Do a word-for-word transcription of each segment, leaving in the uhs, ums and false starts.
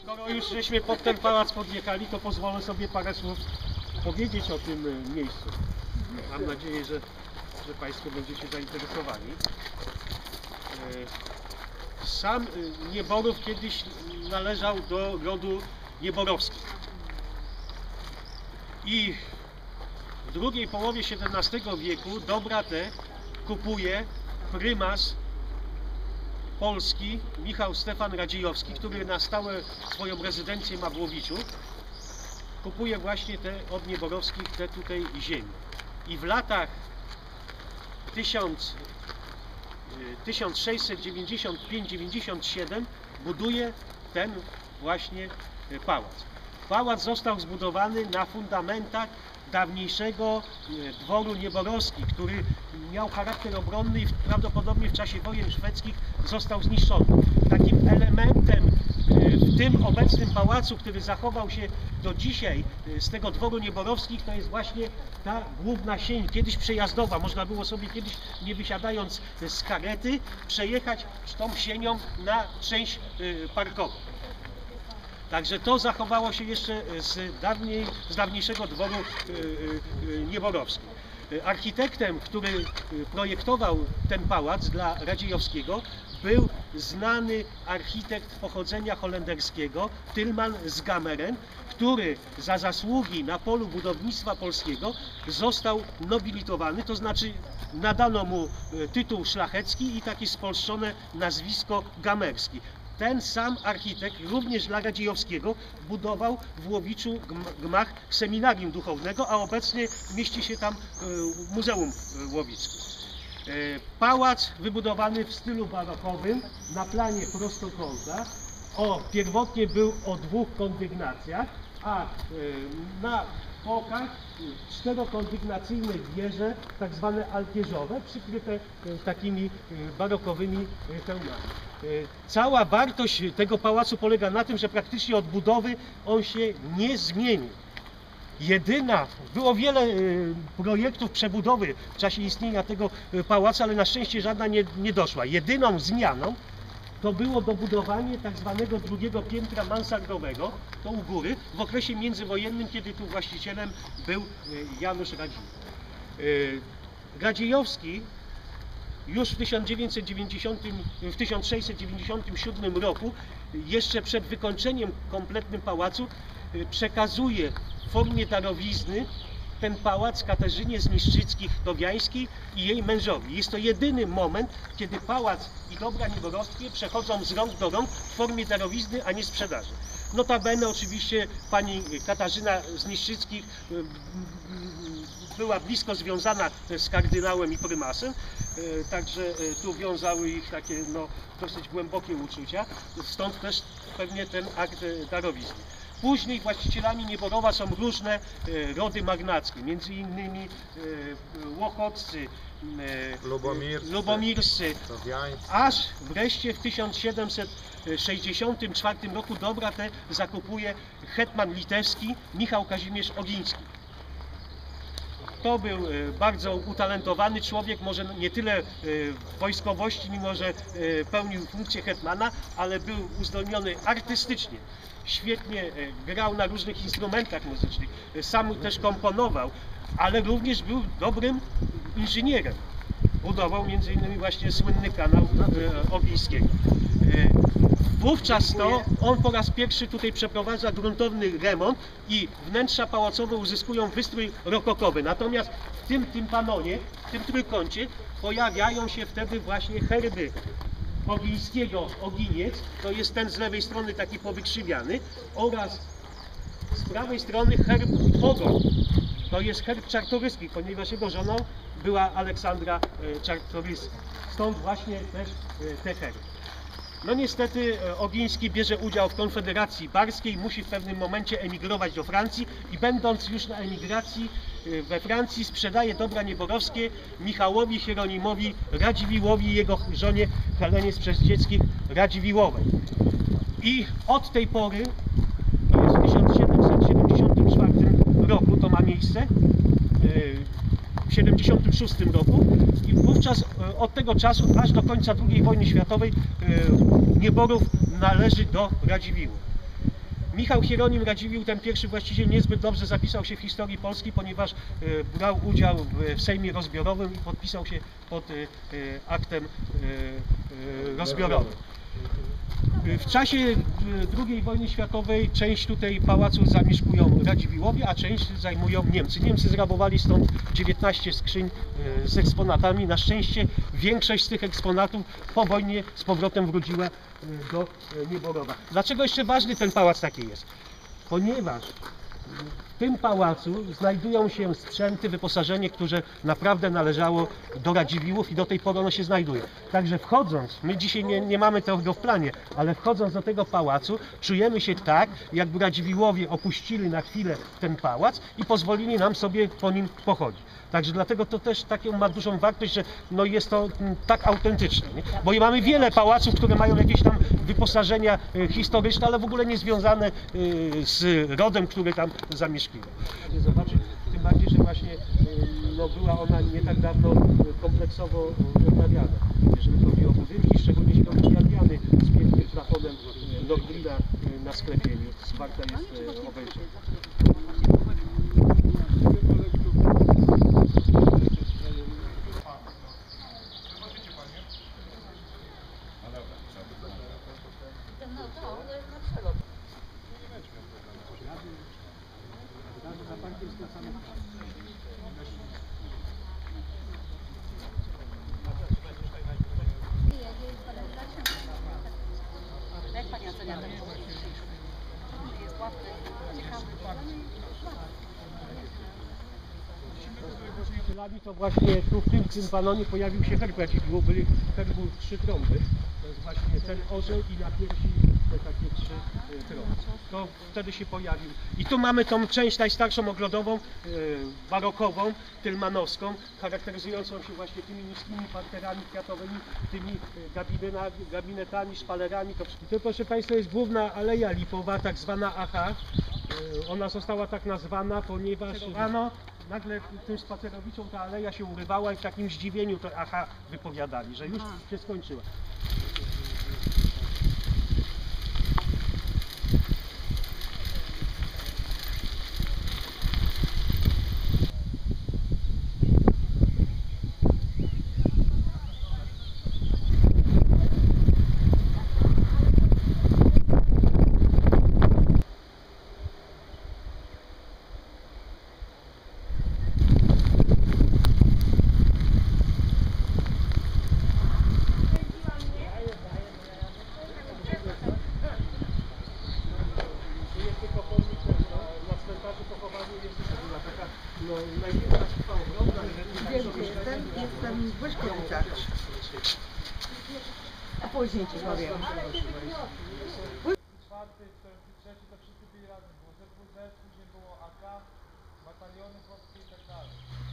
Skoro już żeśmy pod ten pałac podjechali, to pozwolę sobie parę słów powiedzieć o tym miejscu. Mam nadzieję, że, że Państwo będziecie zainteresowani. Sam Nieborów kiedyś należał do rodu Nieborowskich. I w drugiej połowie siedemnastego wieku dobra te kupuje prymas Polski Michał Stefan Radziejowski, który na stałe swoją rezydencję ma w Łowiczu. Kupuje właśnie te od Nieborowskich te tutaj ziemi. I w latach tysiąc sześćset dziewięćdziesiąt pięć dziewięćdziesiąt siedem buduje ten właśnie pałac. Pałac został zbudowany na fundamentach dawniejszego dworu Nieborowskich, który miał charakter obronny i prawdopodobnie w czasie wojen szwedzkich został zniszczony. Takim elementem w tym obecnym pałacu, który zachował się do dzisiaj z tego dworu Nieborowskich, to jest właśnie ta główna sień, kiedyś przejazdowa. Można było sobie kiedyś, nie wysiadając z karety, przejechać tą sienią na część parkową. Także to zachowało się jeszcze z, dawniej, z dawniejszego dworu Nieborowskich. Architektem, który projektował ten pałac dla Radziejowskiego, był znany architekt pochodzenia holenderskiego Tilman z Gameren, który za zasługi na polu budownictwa polskiego został nobilitowany, to znaczy nadano mu tytuł szlachecki i takie spolszczone nazwisko gamerski. Ten sam architekt również dla Radziejowskiego budował w Łowiczu gmach seminarium duchownego, a obecnie mieści się tam Muzeum Łowickie. Pałac wybudowany w stylu barokowym na planie prostokąta. O, pierwotnie był o dwóch kondygnacjach, a na bokach czterokondygnacyjne wieże, tak zwane altierzowe, przykryte takimi barokowymi hełmami. Cała wartość tego pałacu polega na tym, że praktycznie od budowy on się nie zmienił. Jedyna, było wiele projektów przebudowy w czasie istnienia tego pałacu, ale na szczęście żadna nie, nie doszła. Jedyną zmianą to było dobudowanie tak zwanego drugiego piętra mansardowego, to u góry, w okresie międzywojennym, kiedy tu właścicielem był Janusz Radziwiłł. Radziejowski już w tysiąc sześćset dziewięćdziesiątym siódmym roku, jeszcze przed wykończeniem kompletnym pałacu, przekazuje w formie darowizny ten pałac Katarzynie z Niszczyckich-Towiańskiej i jej mężowi. Jest to jedyny moment, kiedy pałac i dobra nieborowskie przechodzą z rąk do rąk w formie darowizny, a nie sprzedaży. Notabene oczywiście pani Katarzyna z Niszczyckich była blisko związana z kardynałem i prymasem, także tu wiązały ich takie no, dosyć głębokie uczucia, stąd też pewnie ten akt darowizny. Później właścicielami Nieborowa są różne rody magnackie, między innymi Łochoccy, Lubomirscy, Lubomirscy, aż wreszcie w tysiąc siedemset sześćdziesiątym czwartym roku dobra te zakupuje hetman litewski Michał Kazimierz Ogiński. To był bardzo utalentowany człowiek, może nie tyle w wojskowości, mimo że pełnił funkcję hetmana, ale był uzdolniony artystycznie. Świetnie grał na różnych instrumentach muzycznych, sam też komponował, ale również był dobrym inżynierem. Budował między innymi właśnie słynny kanał Ogińskiego. Wówczas to on po raz pierwszy tutaj przeprowadza gruntowny remont i wnętrza pałacowe uzyskują wystrój rokokowy. Natomiast w tym tympanonie, w tym trójkącie pojawiają się wtedy właśnie herby Ogińskiego, Oginiec, to jest ten z lewej strony taki powykrzywiany, oraz z prawej strony herb Ogon, to jest herb Czartoryskich, ponieważ jego żoną była Aleksandra Czartoryska. Stąd właśnie też te herby. No niestety Ogiński bierze udział w Konfederacji Barskiej, musi w pewnym momencie emigrować do Francji i będąc już na emigracji we Francji sprzedaje dobra nieborowskie Michałowi Hieronimowi Radziwiłłowi i jego żonie Helenie z Przeździeckich Radziwiłłowej. I od tej pory, to jest w tysiąc siedemset siedemdziesiątym czwartym roku to ma miejsce, w siedemdziesiątym szóstym roku i wówczas od tego czasu aż do końca drugiej wojny światowej Nieborów należy do Radziwiłłów. Michał Hieronim Radziwiłł, ten pierwszy właściciel, niezbyt dobrze zapisał się w historii Polski, ponieważ brał udział w Sejmie Rozbiorowym i podpisał się pod aktem rozbiorowym. W czasie drugiej wojny światowej część tutaj pałacu zamieszkują Radziwiłłowie, a część zajmują Niemcy. Niemcy zrabowali stąd dziewiętnaście skrzyń z eksponatami. Na szczęście większość z tych eksponatów po wojnie z powrotem wróciła do Nieborowa. Dlaczego jeszcze ważny ten pałac taki jest? Ponieważ w tym pałacu znajdują się sprzęty, wyposażenie, które naprawdę należało do Radziwiłłów i do tej pory ono się znajduje. Także wchodząc, my dzisiaj nie, nie mamy tego w planie, ale wchodząc do tego pałacu czujemy się tak, jakby Radziwiłłowie opuścili na chwilę ten pałac i pozwolili nam sobie po nim pochodzić. Także dlatego to też taką ma dużą wartość, że no jest to tak autentyczne. Nie? Bo i mamy wiele pałaców, które mają jakieś tam wyposażenia historyczne, ale w ogóle nie związane z rodem, który tam zamieszkiwał. Zobaczyć, tym bardziej, że właśnie no, była ona nie tak dawno kompleksowo odnawiana. Jeżeli chodzi o budynki, szczególnie jeśli chodzi o Jadwiany z pięknym plafonem Nordlina na sklepieniu. Warta jest obejrzeć. Jak Pani ocenia ten pomysł? Czy jest ładny, ciekawy? To właśnie tu w tym tympanonie pojawił się herb Radziwiłłów, byli herbu trzy trąby. To jest właśnie ten orzeł i na piersi te takie trzy trąby. To wtedy się pojawił. I tu mamy tą część najstarszą ogrodową, barokową, tylmanowską, charakteryzującą się właśnie tymi niskimi parterami kwiatowymi, tymi gabinetami, szpalerami. To, to proszę Państwa jest główna aleja lipowa, tak zwana A H. Ona została tak nazwana, ponieważ rano nagle tym spacerowiczom ta aleja się urywała i w takim zdziwieniu to aha wypowiadali, że już się skończyła. No, największa sztuka ogromna. Wiem, gdzie jestem, jestem w Wyszkowicach. A później Ci powiem. Czwarty, trzeci to wszyscy byli razem. Było Z W Z, później było A K, bataliony chłopskie i tak dalej.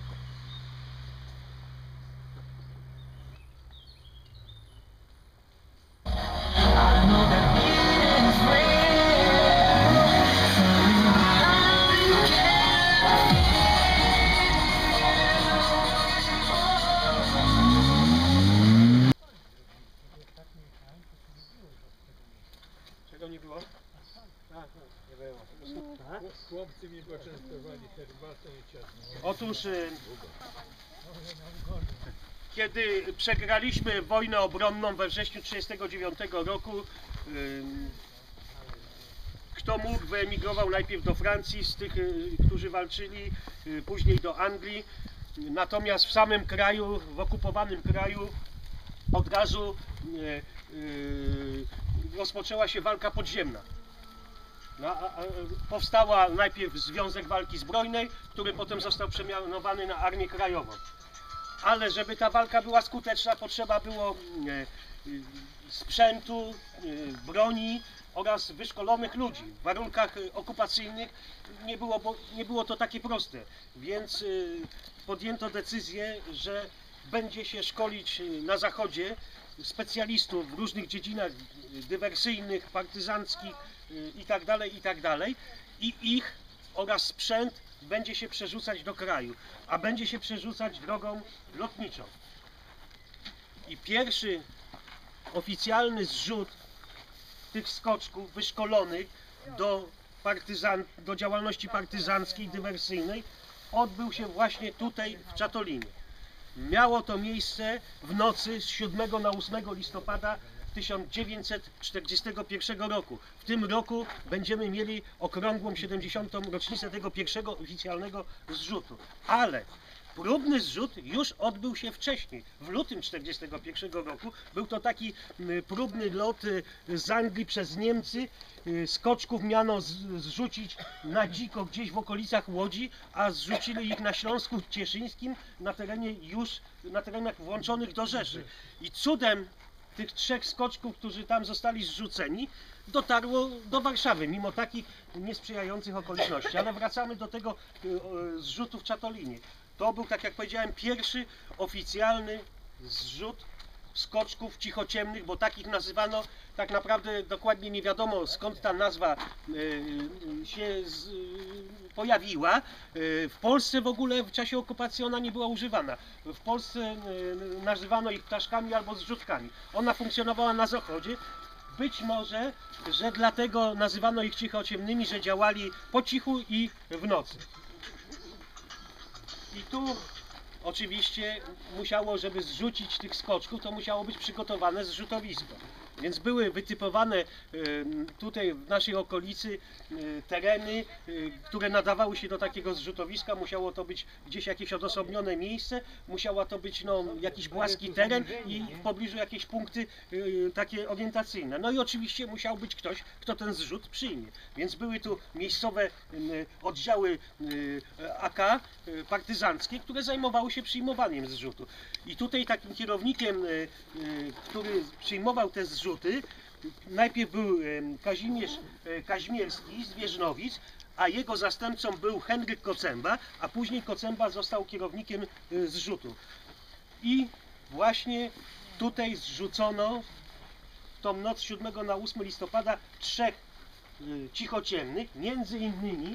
Czego nie było? Tak, nie było. Chłopcy mnie poczęstowali herbatą i ciastem. Otóż y, kiedy przegraliśmy wojnę obronną we wrześniu tysiąc dziewięćset trzydziestego dziewiątego roku, y, kto mógł, wyemigrował najpierw do Francji z tych, y, którzy walczyli, y, później do Anglii. Natomiast w samym kraju, w okupowanym kraju od razu y, y, rozpoczęła się walka podziemna. No, a, a, powstała najpierw Związek Walki Zbrojnej, który potem został przemianowany na Armię Krajową. Ale żeby ta walka była skuteczna, potrzeba było e, e, sprzętu, e, broni oraz wyszkolonych ludzi. W warunkach okupacyjnych nie było, bo nie było to takie proste, więc e, podjęto decyzję, że będzie się szkolić na Zachodzie specjalistów w różnych dziedzinach dywersyjnych, partyzanckich itd., itd. I ich oraz sprzęt będzie się przerzucać do kraju, a będzie się przerzucać drogą lotniczą. I pierwszy oficjalny zrzut tych skoczków wyszkolonych do, partyzan, do działalności partyzanckiej, dywersyjnej odbył się właśnie tutaj w Czatolinie. Miało to miejsce w nocy z siódmego na ósmego listopada tysiąc dziewięćset czterdziestego pierwszego roku. W tym roku będziemy mieli okrągłą siedemdziesiątą rocznicę tego pierwszego oficjalnego zrzutu. Ale próbny zrzut już odbył się wcześniej, w lutym czterdziestego pierwszego roku. Był to taki mm, próbny lot y, z Anglii przez Niemcy. Y, Skoczków miano z, zrzucić na dziko gdzieś w okolicach Łodzi, a zrzucili ich na Śląsku Cieszyńskim, na terenie już, na terenach włączonych do Rzeszy. I cudem tych trzech skoczków, którzy tam zostali zrzuceni, dotarło do Warszawy, mimo takich niesprzyjających okoliczności. Ale wracamy do tego y, o, zrzutu w Czatolinie. To był, tak jak powiedziałem, pierwszy oficjalny zrzut skoczków cichociemnych, bo takich nazywano, tak naprawdę dokładnie nie wiadomo, skąd ta nazwa y, się z, y, pojawiła. Y, w Polsce w ogóle w czasie okupacji ona nie była używana. W Polsce y, nazywano ich ptaszkami albo zrzutkami. Ona funkcjonowała na zachodzie. Być może, że dlatego nazywano ich cichociemnymi, że działali po cichu i w nocy. I tu oczywiście musiało, żeby zrzucić tych skoczków, to musiało być przygotowane zrzutowisko. Więc były wytypowane y, tutaj w naszej okolicy y, tereny, y, które nadawały się do takiego zrzutowiska. Musiało to być gdzieś jakieś odosobnione miejsce, musiało to być no, jakiś płaski teren i w pobliżu jakieś punkty y, takie orientacyjne. No i oczywiście musiał być ktoś, kto ten zrzut przyjmie. Więc były tu miejscowe y, oddziały y, A K y, partyzanckie, które zajmowały się przyjmowaniem zrzutu. I tutaj takim kierownikiem, y, y, który przyjmował te zrzuty, najpierw był Kazimierz Kaźmierski z Wierznowic, a jego zastępcą był Henryk Kocemba, a później Kocemba został kierownikiem zrzutu. I właśnie tutaj zrzucono w tą noc z siódmego na ósmy listopada trzech cichociemnych, między innymi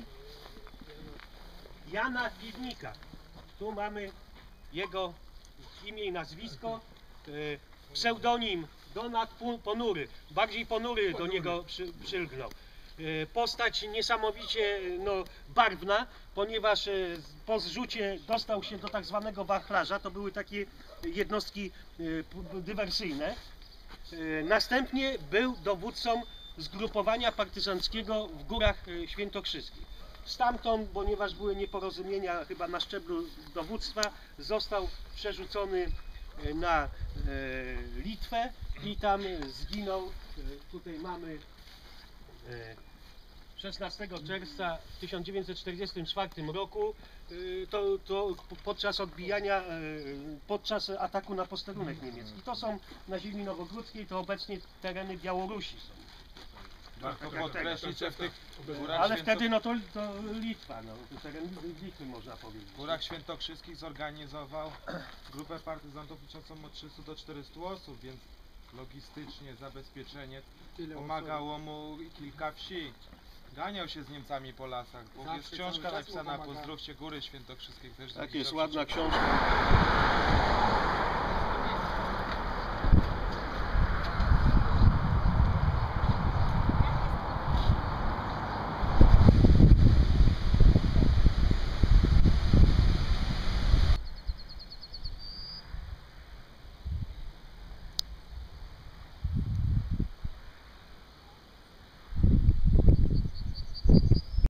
Jana Piwnika. Tu mamy jego imię i nazwisko, pseudonim Donat Ponury, bardziej Ponury do niego przy, przylgnął. Postać niesamowicie no, barwna, ponieważ po zrzucie dostał się do tak zwanego wachlarza, to były takie jednostki dywersyjne. Następnie był dowódcą zgrupowania partyzanckiego w Górach Świętokrzyskich. Stamtąd, ponieważ były nieporozumienia chyba na szczeblu dowództwa, został przerzucony na e, Litwę i tam zginął. E, tutaj mamy e, szesnastego czerwca w tysiąc dziewięćset czterdziestym czwartym roku e, to, to podczas odbijania, e, podczas ataku na posterunek niemiecki. To są na ziemi nowogrodzkiej, to obecnie tereny Białorusi są. Warto podkreślić, że w tych górach, Ale święto... wtedy no to, to Litwa, no, to teren Litwy można powiedzieć. w górach świętokrzyskich zorganizował grupę partyzantów liczącą od trzystu do czterystu osób, więc logistycznie zabezpieczenie pomagało mu kilka wsi. Ganiał się z Niemcami po lasach, bo jest książka napisana Pozdrówcie Góry Świętokrzyskie. Też Tak jest, ładna książka.